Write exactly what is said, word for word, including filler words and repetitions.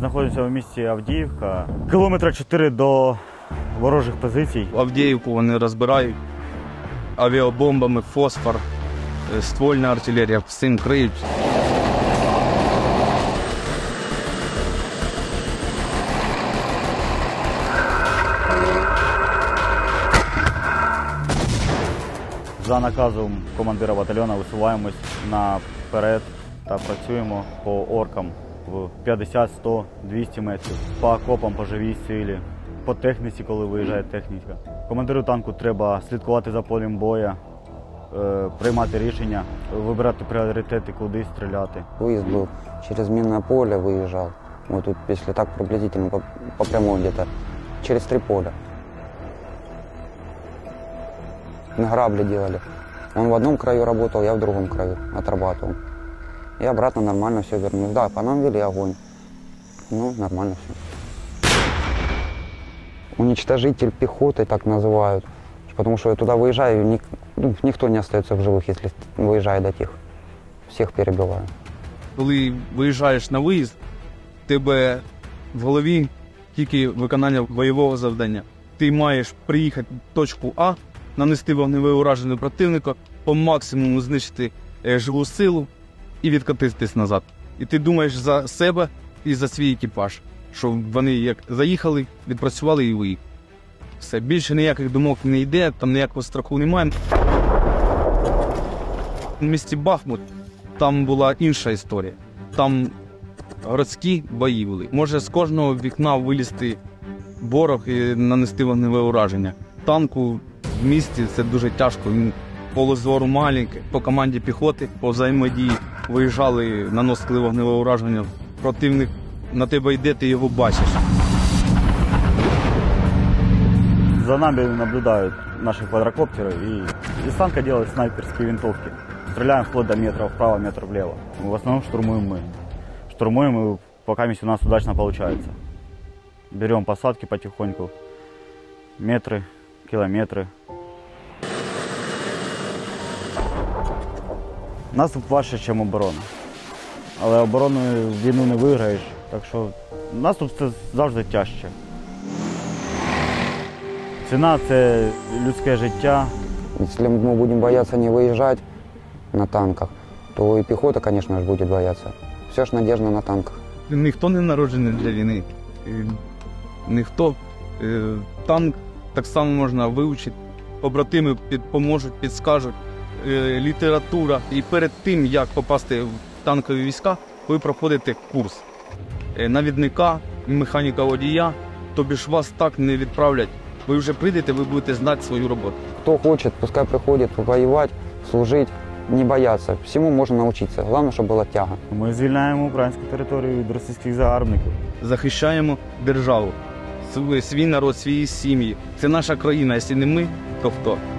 знаходимося в місті Авдіївка. Кілометра чотири до ворожих позицій. Авдіївку вони розбирають авіабомбами, фосфор, ствольна артилерія, всім криють. За наказом командира батальйону висуваємось наперед та працюємо по оркам в п'ятдесят, сто, двісті метрів, по окопам, по живій силі, по техніці, коли виїжджає техніка. Командиру танку треба слідкувати за полем боя, приймати рішення, вибирати пріоритети, куди стріляти. Виїзд був через мінне поле, виїжджав. Вот тут, если так приблизительно, по, по прямой где-то, через три поля. На грабли делали. Он в одном краю работал, я в другом краю отрабатывал. И обратно нормально все вернулось. Да, по нам вели огонь. Ну, нормально все. Уничтожитель пехоты, так называют. Потому что я туда выезжаю, ник, ну, никто не остается в живых, если выезжаю до тех. Всех перебиваю. Коли виїжджаєш на виїзд, в тебе в голові тільки виконання бойового завдання. Ти маєш приїхати в точку А, нанести вогневе ураження противника, по максимуму знищити живу силу і відкотитись назад. І ти думаєш за себе і за свій екіпаж, що вони як заїхали, відпрацювали і виїхали. Все, більше ніяких думок не йде, там ніякого страху немає. В місті Бахмут там була інша історія. Там городські бої були. Може з кожного вікна вилізти ворог і нанести вогневе ураження. Танку в місті це дуже тяжко. Він поле зору маленьке. По команді піхоти, по взаємодії виїжджали, наносили вогневе ураження. Противник на тебе йде, ти його бачиш. За нами наблюдают наши квадрокоптеры, и из танка делают снайперские винтовки. Стреляем вплоть до метра вправо, метр влево. В основном штурмуем мы. Штурмуем, и пока у нас удачно получается. Берем посадки потихоньку, метры, километры. Наступ важче, ніж оборона. Але обороною війну не виграєш, так що наступ це завжди тяжче. Ціна – це людське життя. Если мы будем бояться не выезжать на танках, то и пехота, конечно же, будет бояться. Все ж надежда на танках. Ніхто не народжений для війни. Ніхто. Танк так само можна вивчити. Побратими поможуть, підскажуть. Література. І перед тим, як попасти в танкові війська, ви проходите курс навідника, механіка водія, тобі ж вас так не відправлять. Ви вже прийдете, ви будете знати свою роботу. Кто хочет, пускай приходит воевать, служить, не бояться. Всему можно научиться. Главное, чтобы была тяга. Ми звільняємо українську територію від російських загарбників. Захищаємо державу, свій народ, свої сім'ї. Це наша країна, якщо не ми, то хто?